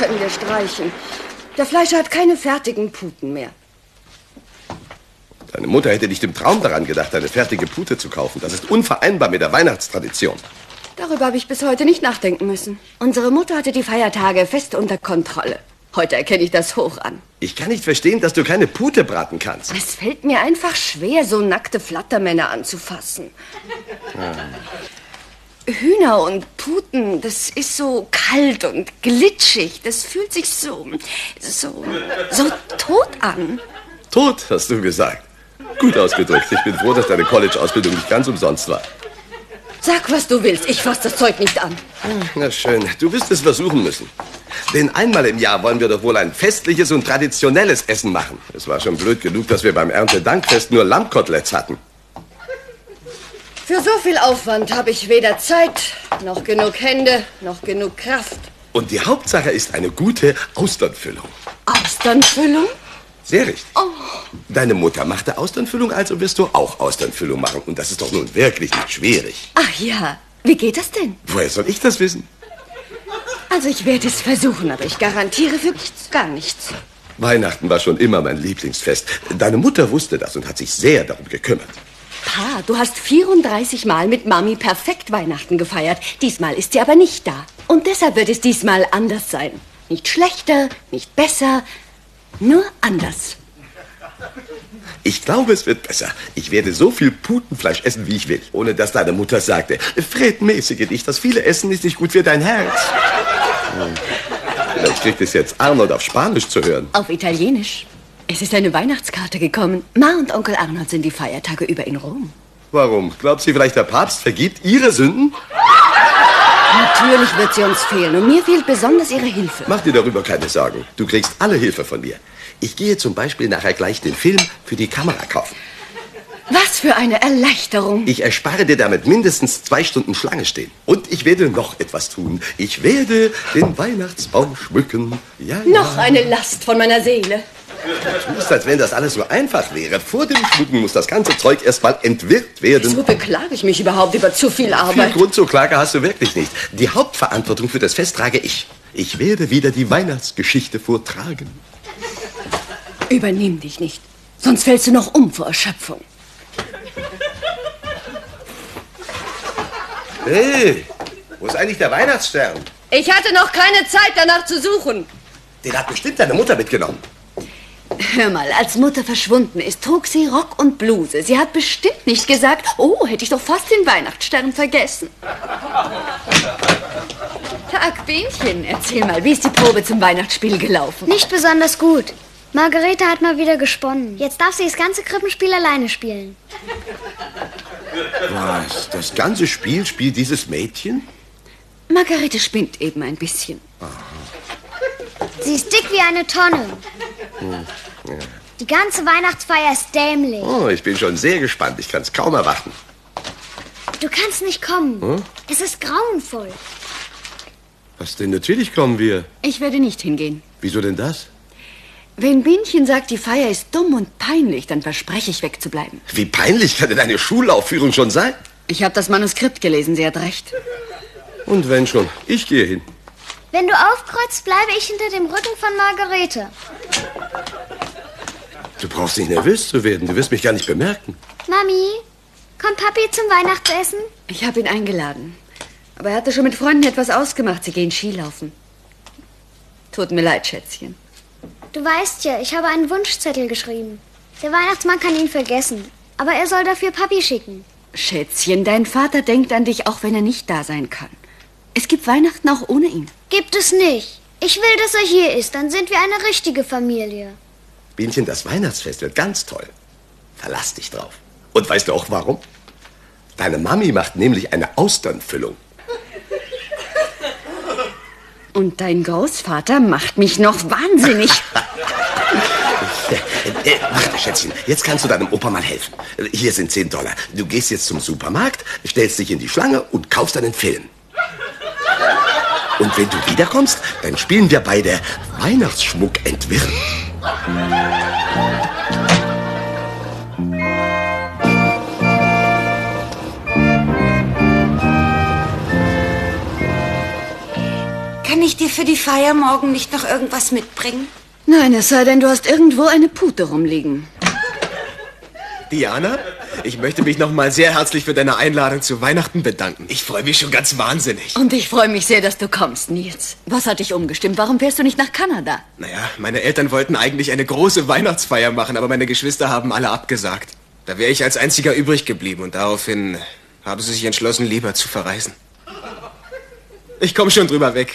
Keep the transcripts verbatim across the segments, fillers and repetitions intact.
können wir streichen. Der Fleischer hat keine fertigen Puten mehr. Deine Mutter hätte nicht im Traum daran gedacht, eine fertige Pute zu kaufen. Das ist unvereinbar mit der Weihnachtstradition. Darüber habe ich bis heute nicht nachdenken müssen. Unsere Mutter hatte die Feiertage fest unter Kontrolle. Heute erkenne ich das hoch an. Ich kann nicht verstehen, dass du keine Pute braten kannst. Es fällt mir einfach schwer, so nackte Flattermänner anzufassen. Ja. Hühner und Puten, das ist so kalt und glitschig. Das fühlt sich so, so, so tot an. Tot, hast du gesagt. Gut ausgedrückt. Ich bin froh, dass deine College-Ausbildung nicht ganz umsonst war. Sag, was du willst. Ich fass das Zeug nicht an. Na schön, du wirst es versuchen müssen. Denn einmal im Jahr wollen wir doch wohl ein festliches und traditionelles Essen machen. Es war schon blöd genug, dass wir beim Erntedankfest nur Lammkoteletts hatten. Für so viel Aufwand habe ich weder Zeit, noch genug Hände, noch genug Kraft. Und die Hauptsache ist eine gute Austernfüllung. Austernfüllung? Sehr richtig. Oh. Deine Mutter machte Austernfüllung, also wirst du auch Austernfüllung machen. Und das ist doch nun wirklich nicht schwierig. Ach ja, wie geht das denn? Woher soll ich das wissen? Also ich werde es versuchen, aber ich garantiere für nichts, gar nichts. Weihnachten war schon immer mein Lieblingsfest. Deine Mutter wusste das und hat sich sehr darum gekümmert. Pa, du hast vierunddreißig Mal mit Mami perfekt Weihnachten gefeiert. Diesmal ist sie aber nicht da. Und deshalb wird es diesmal anders sein. Nicht schlechter, nicht besser, nur anders. Ich glaube, es wird besser. Ich werde so viel Putenfleisch essen, wie ich will. Ohne dass deine Mutter sagte, Fred, mäßige dich, das viele Essen ist nicht gut für dein Herz. Hm. Vielleicht kriegt es jetzt Arnold auf Spanisch zu hören. Auf Italienisch. Es ist eine Weihnachtskarte gekommen. Ma und Onkel Arnold sind die Feiertage über in Rom. Warum? Glaubt sie vielleicht, der Papst vergibt ihre Sünden? Natürlich wird sie uns fehlen und mir fehlt besonders ihre Hilfe. Mach dir darüber keine Sorgen. Du kriegst alle Hilfe von mir. Ich gehe zum Beispiel nachher gleich den Film für die Kamera kaufen. Was für eine Erleichterung. Ich erspare dir damit mindestens zwei Stunden Schlange stehen. Und ich werde noch etwas tun. Ich werde den Weihnachtsbaum schmücken. Ja, noch ja. eine Last von meiner Seele. Du tust, als wenn das alles so einfach wäre. Vor dem Schmücken muss das ganze Zeug erstmal entwirrt werden. Wieso beklage ich mich überhaupt über zu viel Arbeit? Viel Grund zur Klage hast du wirklich nicht. Die Hauptverantwortung für das Fest trage ich. Ich werde wieder die Weihnachtsgeschichte vortragen. Übernimm dich nicht, sonst fällst du noch um vor Erschöpfung. Hey, wo ist eigentlich der Weihnachtsstern? Ich hatte noch keine Zeit, danach zu suchen. Den hat bestimmt deine Mutter mitgenommen. Hör mal, als Mutter verschwunden ist, trug sie Rock und Bluse. Sie hat bestimmt nicht gesagt, oh, hätte ich doch fast den Weihnachtsstern vergessen. Tag, Bienchen, erzähl mal, wie ist die Probe zum Weihnachtsspiel gelaufen? Nicht besonders gut. Margarete hat mal wieder gesponnen. Jetzt darf sie das ganze Krippenspiel alleine spielen. Was? Das ganze Spiel spielt dieses Mädchen? Margarete spinnt eben ein bisschen. Aha. Sie ist dick wie eine Tonne. Hm. Ja. Die ganze Weihnachtsfeier ist dämlich. Oh, ich bin schon sehr gespannt. Ich kann es kaum erwarten. Du kannst nicht kommen. Hm? Es ist grauenvoll. Was denn? Natürlich kommen wir. Ich werde nicht hingehen. Wieso denn das? Wenn Bienchen sagt, die Feier ist dumm und peinlich, dann verspreche ich, wegzubleiben. Wie peinlich kann denn eine Schulaufführung schon sein? Ich habe das Manuskript gelesen, sie hat recht. Und wenn schon, ich gehe hin. Wenn du aufkreuzt, bleibe ich hinter dem Rücken von Margarete. Du brauchst nicht nervös zu werden, du wirst mich gar nicht bemerken. Mami, kommt Papi zum Weihnachtsessen? Ich habe ihn eingeladen. Aber er hatte schon mit Freunden etwas ausgemacht, sie gehen Skilaufen. Tut mir leid, Schätzchen. Du weißt ja, ich habe einen Wunschzettel geschrieben. Der Weihnachtsmann kann ihn vergessen, aber er soll dafür Papi schicken. Schätzchen, dein Vater denkt an dich, auch wenn er nicht da sein kann. Es gibt Weihnachten auch ohne ihn. Gibt es nicht. Ich will, dass er hier ist, dann sind wir eine richtige Familie. Bienchen, das Weihnachtsfest wird ganz toll. Verlass dich drauf. Und weißt du auch warum? Deine Mami macht nämlich eine Austernfüllung. Und dein Großvater macht mich noch wahnsinnig. äh, äh, warte, Schätzchen, jetzt kannst du deinem Opa mal helfen. Hier sind zehn Dollar. Du gehst jetzt zum Supermarkt, stellst dich in die Schlange und kaufst einen Film. Und wenn du wiederkommst, dann spielen wir beide Weihnachtsschmuck entwirren. Kann Kann ich dir für die Feier morgen nicht noch irgendwas mitbringen? Nein, es sei denn, du hast irgendwo eine Pute rumliegen. Diana, ich möchte mich noch mal sehr herzlich für deine Einladung zu Weihnachten bedanken. Ich freue mich schon ganz wahnsinnig. Und ich freue mich sehr, dass du kommst, Nils. Was hat dich umgestimmt? Warum fährst du nicht nach Kanada? Naja, meine Eltern wollten eigentlich eine große Weihnachtsfeier machen, aber meine Geschwister haben alle abgesagt. Da wäre ich als einziger übrig geblieben und daraufhin haben sie sich entschlossen, lieber zu verreisen. Ich komme schon drüber weg.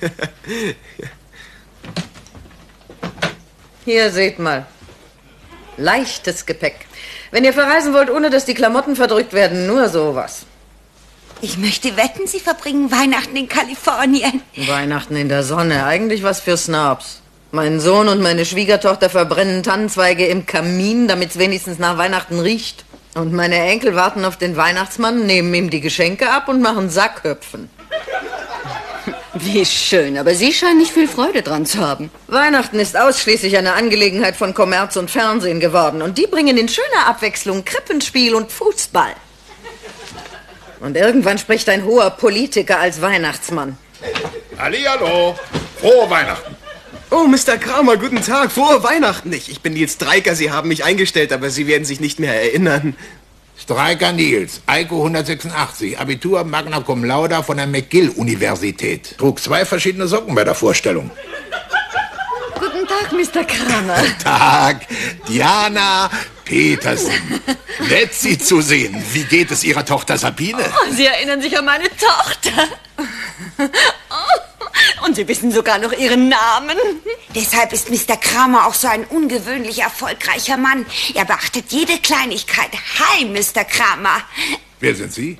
Hier, seht mal. Leichtes Gepäck. Wenn ihr verreisen wollt, ohne dass die Klamotten verdrückt werden, nur sowas. Ich möchte wetten, Sie verbringen Weihnachten in Kalifornien. Weihnachten in der Sonne, eigentlich was für Snobs. Mein Sohn und meine Schwiegertochter verbrennen Tannenzweige im Kamin, damit es wenigstens nach Weihnachten riecht. Und meine Enkel warten auf den Weihnachtsmann, nehmen ihm die Geschenke ab und machen Sackhüpfen. Wie schön, aber Sie scheinen nicht viel Freude dran zu haben. Weihnachten ist ausschließlich eine Angelegenheit von Kommerz und Fernsehen geworden. Und die bringen in schöner Abwechslung Krippenspiel und Fußball. Und irgendwann spricht ein hoher Politiker als Weihnachtsmann. Hallihallo, frohe Weihnachten. Oh, Mister Kramer, guten Tag, frohe Weihnachten. Ich, ich bin Nils Dreiker, Sie haben mich eingestellt, aber Sie werden sich nicht mehr erinnern. Streiker Nils, Eiko hundertsechsundachtzig, Abitur Magna Cum Laude von der McGill-Universität. Trug zwei verschiedene Socken bei der Vorstellung. Guten Tag, Mister Kramer. Guten Tag, Diana Petersen. Nett, Sie zu sehen. Wie geht es Ihrer Tochter Sabine? Oh, Sie erinnern sich an meine Tochter. Oh, und Sie wissen sogar noch ihren Namen. Deshalb ist Mister Kramer auch so ein ungewöhnlich erfolgreicher Mann. Er beachtet jede Kleinigkeit. Hi, Mister Kramer. Wer sind Sie?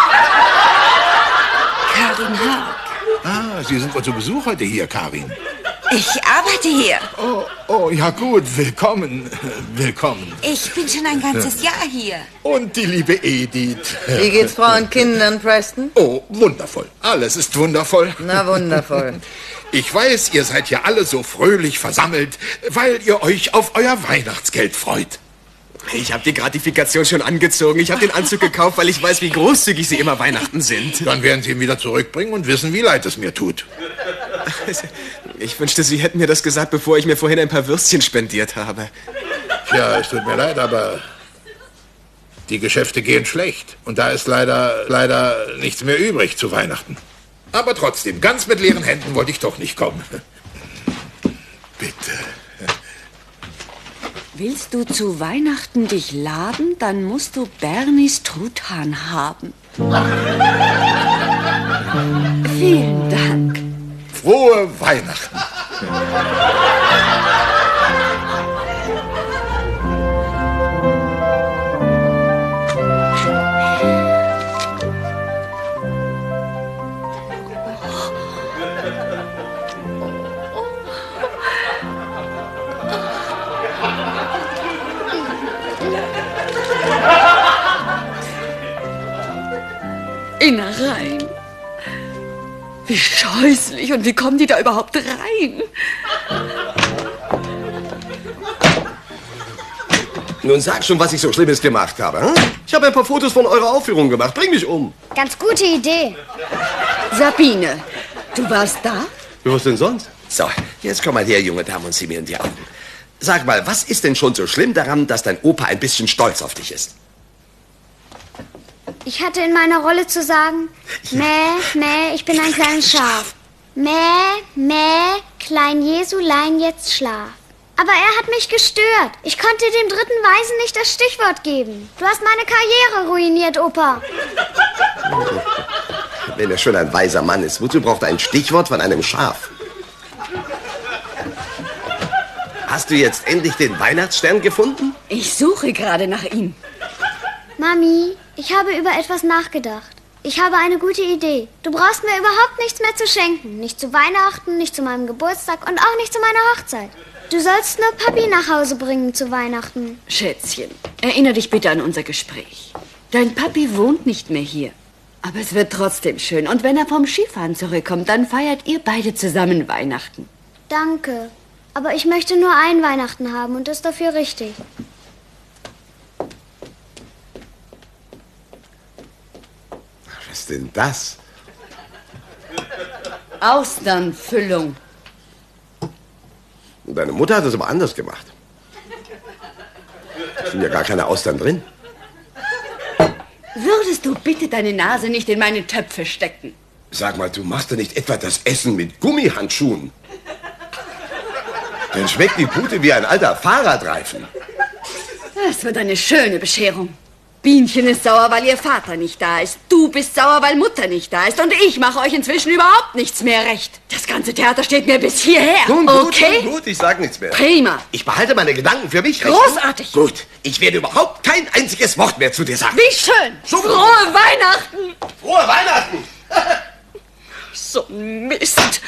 Karin Haag. Ah, Sie sind wohl zu Besuch heute hier, Karin. Ich arbeite hier. Oh, oh, ja gut, willkommen, willkommen. Ich bin schon ein ganzes Jahr hier. Und die liebe Edith. Wie geht's Frau und Kindern, Preston? Oh, wundervoll. Alles ist wundervoll. Na, wundervoll. Ich weiß, ihr seid hier alle so fröhlich versammelt, weil ihr euch auf euer Weihnachtsgeld freut. Ich habe die Gratifikation schon angezogen. Ich habe den Anzug gekauft, weil ich weiß, wie großzügig Sie immer Weihnachten sind. Dann werden Sie ihn wieder zurückbringen und wissen, wie leid es mir tut. Ich wünschte, Sie hätten mir das gesagt, bevor ich mir vorhin ein paar Würstchen spendiert habe. Tja, es tut mir leid, aber die Geschäfte gehen schlecht. Und da ist leider, leider nichts mehr übrig zu Weihnachten. Aber trotzdem, ganz mit leeren Händen wollte ich doch nicht kommen. Bitte. Willst du zu Weihnachten dich laben, dann musst du Bernies Truthahn haben. Vielen Dank. Frohe Weihnachten. Innereien. Wie scheußlich. Und wie kommen die da überhaupt rein? Nun sag schon, was ich so Schlimmes gemacht habe. Hm? Ich habe ein paar Fotos von eurer Aufführung gemacht. Bring mich um. Ganz gute Idee. Sabine, du warst da? Was denn sonst? So, jetzt komm mal her, junge Dame, und sieh mir in die Augen. Sag mal, was ist denn schon so schlimm daran, dass dein Opa ein bisschen stolz auf dich ist? Ich hatte in meiner Rolle zu sagen, Mäh, Mäh, ich bin ein kleines Schaf. Mäh, Mäh, Klein Jesulein, jetzt schlaf. Aber er hat mich gestört. Ich konnte dem dritten Weisen nicht das Stichwort geben. Du hast meine Karriere ruiniert, Opa. Wenn er schon ein weiser Mann ist, wozu braucht er ein Stichwort von einem Schaf? Hast du jetzt endlich den Weihnachtsstern gefunden? Ich suche gerade nach ihm. Mami, ich habe über etwas nachgedacht. Ich habe eine gute Idee. Du brauchst mir überhaupt nichts mehr zu schenken. Nicht zu Weihnachten, nicht zu meinem Geburtstag und auch nicht zu meiner Hochzeit. Du sollst nur Papi nach Hause bringen zu Weihnachten. Schätzchen, erinnere dich bitte an unser Gespräch. Dein Papi wohnt nicht mehr hier. Aber es wird trotzdem schön. Und wenn er vom Skifahren zurückkommt, dann feiert ihr beide zusammen Weihnachten. Danke. Aber ich möchte nur ein Weihnachten haben und ist dafür richtig. Was ist denn das? Austernfüllung. Deine Mutter hat es aber anders gemacht. Es sind ja gar keine Austern drin. Würdest du bitte deine Nase nicht in meine Töpfe stecken? Sag mal, du machst doch nicht etwa das Essen mit Gummihandschuhen. Dann schmeckt die Pute wie ein alter Fahrradreifen. Das wird eine schöne Bescherung. Bienchen ist sauer, weil ihr Vater nicht da ist. Du bist sauer, weil Mutter nicht da ist. Und ich mache euch inzwischen überhaupt nichts mehr recht. Das ganze Theater steht mir bis hierher. Nun gut, okay? nun gut, ich sag nichts mehr. Prima. Ich behalte meine Gedanken für mich. Großartig. Gut, ich werde überhaupt kein einziges Wort mehr zu dir sagen. Wie schön. So, Frohe Weihnachten. Frohe Weihnachten. So ein Mist.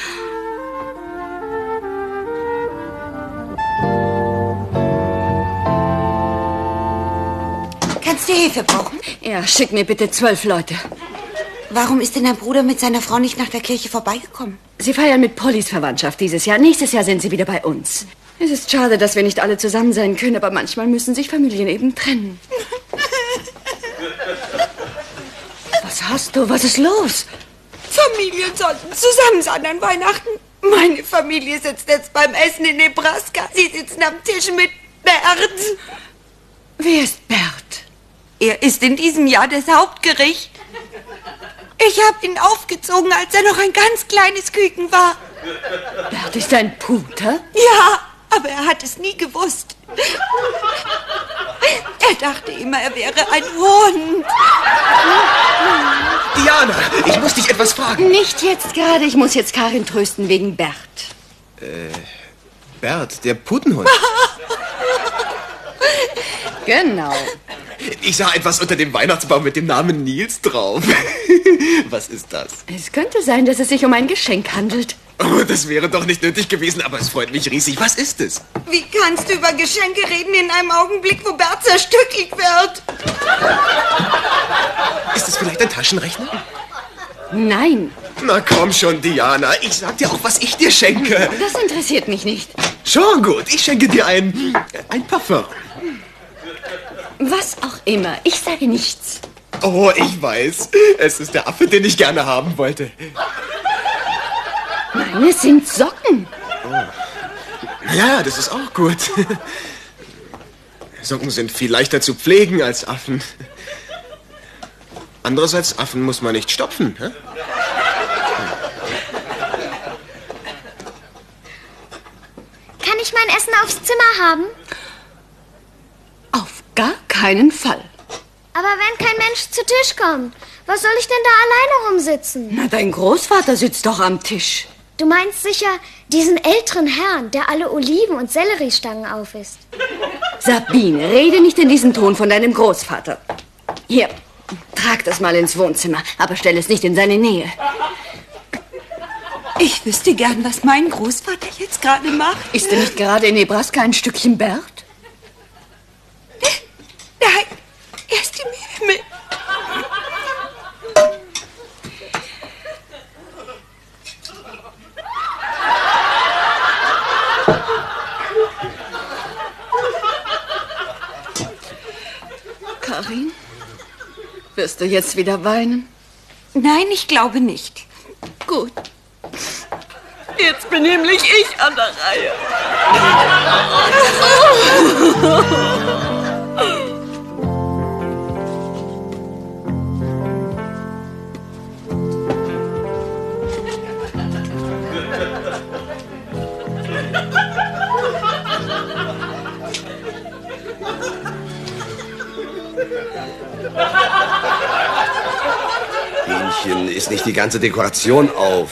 Kannst du Hilfe brauchen? Ja, schick mir bitte zwölf Leute. Warum ist denn dein Bruder mit seiner Frau nicht nach der Kirche vorbeigekommen? Sie feiern mit Pollys Verwandtschaft dieses Jahr. Nächstes Jahr sind sie wieder bei uns. Es ist schade, dass wir nicht alle zusammen sein können, aber manchmal müssen sich Familien eben trennen. Was hast du? Was ist los? Familien sollten zusammen sein an Weihnachten. Meine Familie sitzt jetzt beim Essen in Nebraska. Sie sitzen am Tisch mit Bert. Wer ist Bert? Er ist in diesem Jahr das Hauptgericht. Ich habe ihn aufgezogen, als er noch ein ganz kleines Küken war. Bert ist ein Puter? Ja, aber er hat es nie gewusst. Er dachte immer, er wäre ein Hund. Diana, ich muss dich etwas fragen. Nicht jetzt gerade. Ich muss jetzt Karin trösten wegen Bert. Äh, Bert, der Putenhund. Genau. Ich sah etwas unter dem Weihnachtsbaum mit dem Namen Nils drauf. Was ist das? Es könnte sein, dass es sich um ein Geschenk handelt. Oh, das wäre doch nicht nötig gewesen, aber es freut mich riesig. Was ist es? Wie kannst du über Geschenke reden in einem Augenblick, wo Bert zerstückelt wird? Ist es vielleicht ein Taschenrechner? Nein. Na komm schon, Diana. Ich sag dir auch, was ich dir schenke. Das interessiert mich nicht. Schon gut. Ich schenke dir ein... ein Parfum. Was auch immer. Ich sage nichts. Oh, ich weiß. Es ist der Affe, den ich gerne haben wollte. Nein, es sind Socken. Oh. Ja, das ist auch gut. Socken sind viel leichter zu pflegen als Affen. Andererseits, Affen muss man nicht stopfen. Hä? Kann ich mein Essen aufs Zimmer haben? Auf gar keinen Fall. Aber wenn kein Mensch zu Tisch kommt, was soll ich denn da alleine rumsitzen? Na, dein Großvater sitzt doch am Tisch. Du meinst sicher diesen älteren Herrn, der alle Oliven und Selleriestangen aufisst. Sabine, rede nicht in diesem Ton von deinem Großvater. Hier, trag das mal ins Wohnzimmer, aber stell es nicht in seine Nähe. Ich wüsste gern, was mein Großvater jetzt gerade macht. Ist er nicht gerade in Nebraska ein Stückchen Bert? Nein, er ist im Himmel. Karin, wirst du jetzt wieder weinen? Nein, ich glaube nicht. Gut. Jetzt bin nämlich ich an der Reihe. Bienchen, ist nicht die ganze Dekoration auf.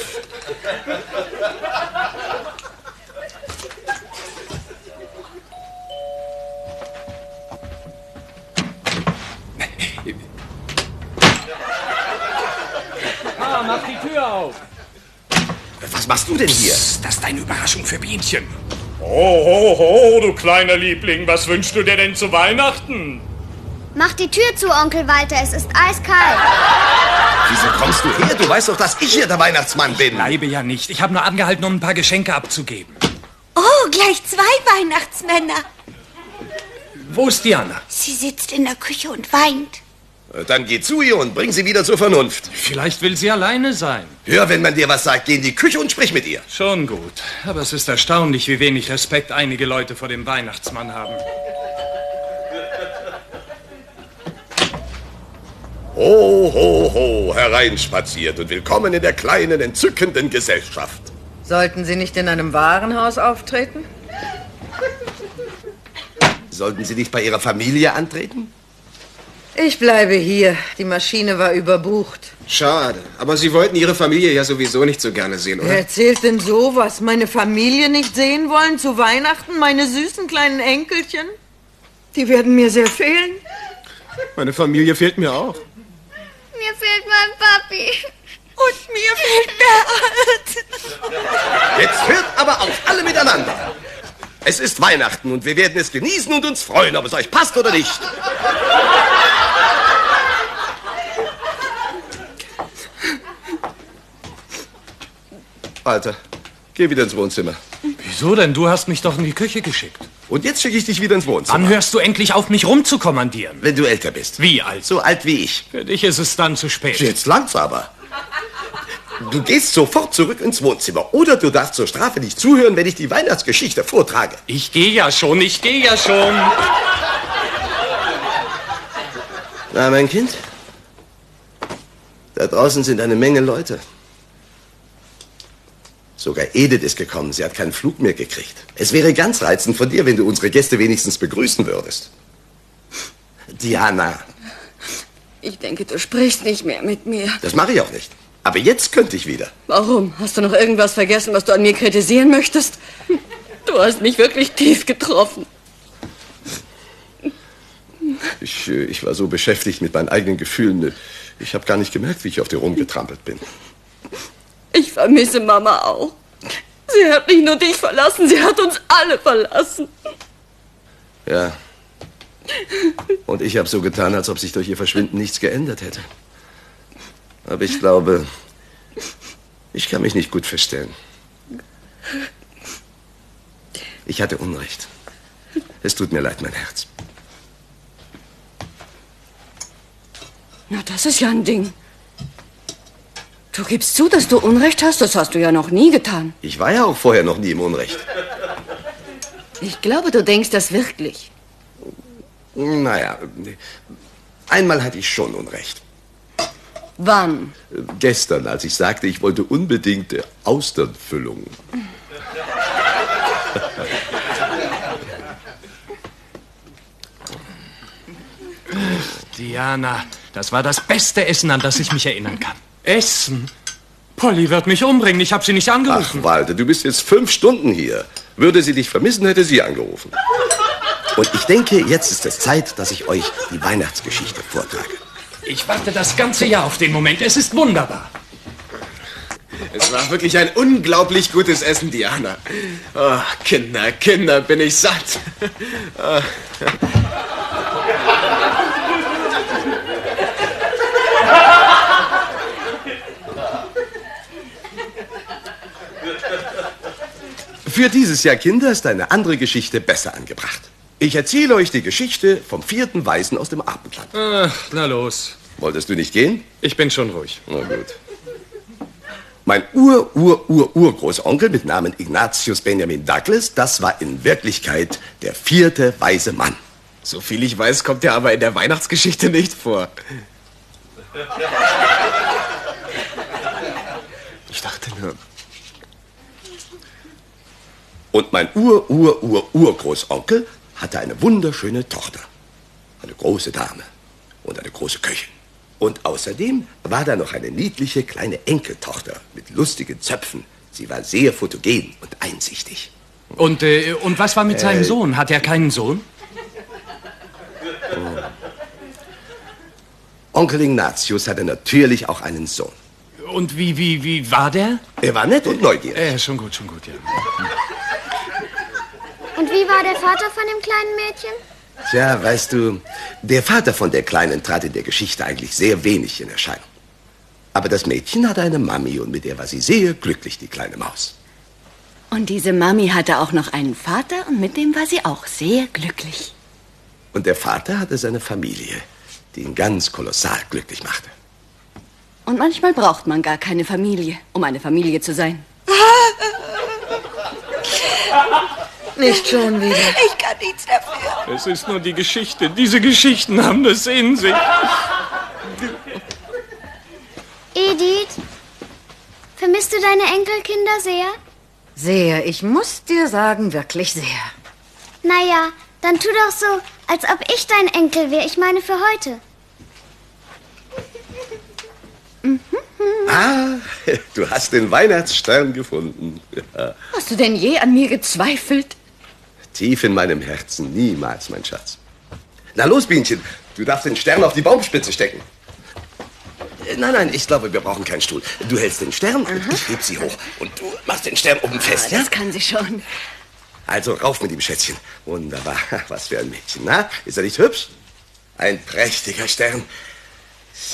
Ah, mach die Tür auf. Was machst du denn hier? Psst, das ist eine Überraschung für Bienchen. Ho, ho, ho, du kleiner Liebling, was wünschst du dir denn zu Weihnachten? Mach die Tür zu, Onkel Walter, es ist eiskalt. Wieso kommst du her? Du weißt doch, dass ich hier der Weihnachtsmann bin. Ich bleibe ja nicht. Ich habe nur angehalten, um ein paar Geschenke abzugeben. Oh, gleich zwei Weihnachtsmänner. Wo ist Diana? Sie sitzt in der Küche und weint. Dann geh zu ihr und bring sie wieder zur Vernunft. Vielleicht will sie alleine sein. Hör, wenn man dir was sagt, geh in die Küche und sprich mit ihr. Schon gut. Aber es ist erstaunlich, wie wenig Respekt einige Leute vor dem Weihnachtsmann haben. Ho, ho, ho, hereinspaziert und willkommen in der kleinen, entzückenden Gesellschaft. Sollten Sie nicht in einem Warenhaus auftreten? Sollten Sie nicht bei Ihrer Familie antreten? Ich bleibe hier. Die Maschine war überbucht. Schade. Aber Sie wollten Ihre Familie ja sowieso nicht so gerne sehen, oder? Wer erzählt denn sowas? Meine Familie nicht sehen wollen zu Weihnachten? Meine süßen kleinen Enkelchen? Die werden mir sehr fehlen. Meine Familie fehlt mir auch. Mir fehlt mein Papi. Und mir fehlt Bert. Jetzt hört aber auf, alle miteinander. Es ist Weihnachten und wir werden es genießen und uns freuen, ob es euch passt oder nicht. Alter, geh wieder ins Wohnzimmer. Wieso denn? Du hast mich doch in die Küche geschickt. Und jetzt schicke ich dich wieder ins Wohnzimmer. Wann hörst du endlich auf, mich rumzukommandieren? Wenn du älter bist. Wie alt? So alt wie ich. Für dich ist es dann zu spät. Jetzt langt's aber. Du gehst sofort zurück ins Wohnzimmer. Oder du darfst zur Strafe nicht zuhören, wenn ich die Weihnachtsgeschichte vortrage. Ich gehe ja schon, ich gehe ja schon. Na, mein Kind? Da draußen sind eine Menge Leute. Sogar Edith ist gekommen. Sie hat keinen Flug mehr gekriegt. Es wäre ganz reizend von dir, wenn du unsere Gäste wenigstens begrüßen würdest. Diana. Ich denke, du sprichst nicht mehr mit mir. Das mache ich auch nicht. Aber jetzt könnte ich wieder. Warum? Hast du noch irgendwas vergessen, was du an mir kritisieren möchtest? Du hast mich wirklich tief getroffen. Ich, ich war so beschäftigt mit meinen eigenen Gefühlen. Ich habe gar nicht gemerkt, wie ich auf dir rumgetrampelt bin. Ich vermisse Mama auch. Sie hat nicht nur dich verlassen, sie hat uns alle verlassen. Ja. Und ich habe so getan, als ob sich durch ihr Verschwinden nichts geändert hätte. Aber ich glaube, ich kann mich nicht gut verstellen. Ich hatte Unrecht. Es tut mir leid, mein Herz. Na, das ist ja ein Ding. Du gibst zu, dass du Unrecht hast? Das hast du ja noch nie getan. Ich war ja auch vorher noch nie im Unrecht. Ich glaube, du denkst das wirklich. Naja, einmal hatte ich schon Unrecht. Wann? Gestern, als ich sagte, ich wollte unbedingt Austernfüllung. Diana, das war das beste Essen, an das ich mich erinnern kann. Essen? Polly wird mich umbringen, ich habe sie nicht angerufen. Ach, Walter, du bist jetzt fünf Stunden hier. Würde sie dich vermissen, hätte sie angerufen. Und ich denke, jetzt ist es Zeit, dass ich euch die Weihnachtsgeschichte vortrage. Ich warte das ganze Jahr auf den Moment, es ist wunderbar. Es war wirklich ein unglaublich gutes Essen, Diana. Oh, Kinder, Kinder, bin ich satt. Oh. Für dieses Jahr, Kinder, ist eine andere Geschichte besser angebracht. Ich erzähle euch die Geschichte vom vierten Weisen aus dem Abendland. Ach, na los. Wolltest du nicht gehen? Ich bin schon ruhig. Na gut. Mein Ur-Ur-Ur-Urgroßonkel mit Namen Ignatius Benjamin Douglas, das war in Wirklichkeit der vierte weise Mann. So viel ich weiß, kommt er aber in der Weihnachtsgeschichte nicht vor. Ich dachte nur... Und mein Ur-Ur-Ur-Urgroßonkel hatte eine wunderschöne Tochter. Eine große Dame und eine große Köchin. Und außerdem war da noch eine niedliche kleine Enkeltochter mit lustigen Zöpfen. Sie war sehr fotogen und einsichtig. Und, äh, und was war mit äh, seinem Sohn? Hat er keinen Sohn? Oh. Onkel Ignatius hatte natürlich auch einen Sohn. Und wie, wie, wie war der? Er war nett und neugierig. Äh, schon gut, schon gut, ja. Und wie war der Vater von dem kleinen Mädchen? Tja, weißt du, der Vater von der Kleinen trat in der Geschichte eigentlich sehr wenig in Erscheinung. Aber das Mädchen hatte eine Mami und mit der war sie sehr glücklich, die kleine Maus. Und diese Mami hatte auch noch einen Vater und mit dem war sie auch sehr glücklich. Und der Vater hatte seine Familie. die ihn ganz kolossal glücklich machte. Und manchmal braucht man gar keine Familie, um eine Familie zu sein. Nicht schon wieder. Ich kann nichts dafür. Es ist nur die Geschichte. Diese Geschichten haben das in sich. Edith, vermisst du deine Enkelkinder sehr? Sehr, ich muss dir sagen, wirklich sehr. Naja, dann tu doch so, als ob ich dein Enkel wäre. Ich meine für heute. Ah, du hast den Weihnachtsstern gefunden. Ja. Hast du denn je an mir gezweifelt? Tief in meinem Herzen, niemals, mein Schatz. Na los, Bienchen, du darfst den Stern auf die Baumspitze stecken. Äh, Nein, nein, ich glaube, wir brauchen keinen Stuhl. Du hältst den Stern und ich heb sie hoch. Und du machst den Stern oben fest, Ah, ja? das kann sie schon. Also rauf mit ihm, Schätzchen. Wunderbar, was für ein Mädchen, na? Ist er nicht hübsch? Ein prächtiger Stern. So.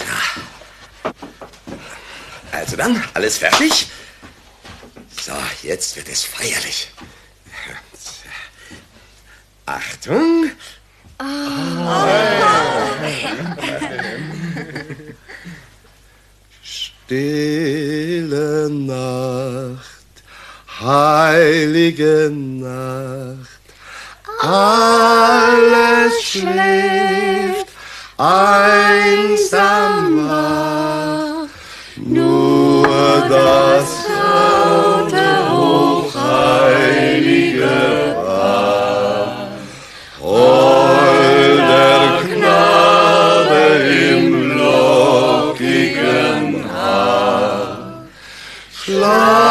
Also dann, alles fertig? So, jetzt wird es feierlich. Achtung. Stille Nacht, heilige Nacht, alles schläft, einsam wach, nur das laute, hochheilige Wach. Holder Knabe im lockigen Haar, schlaf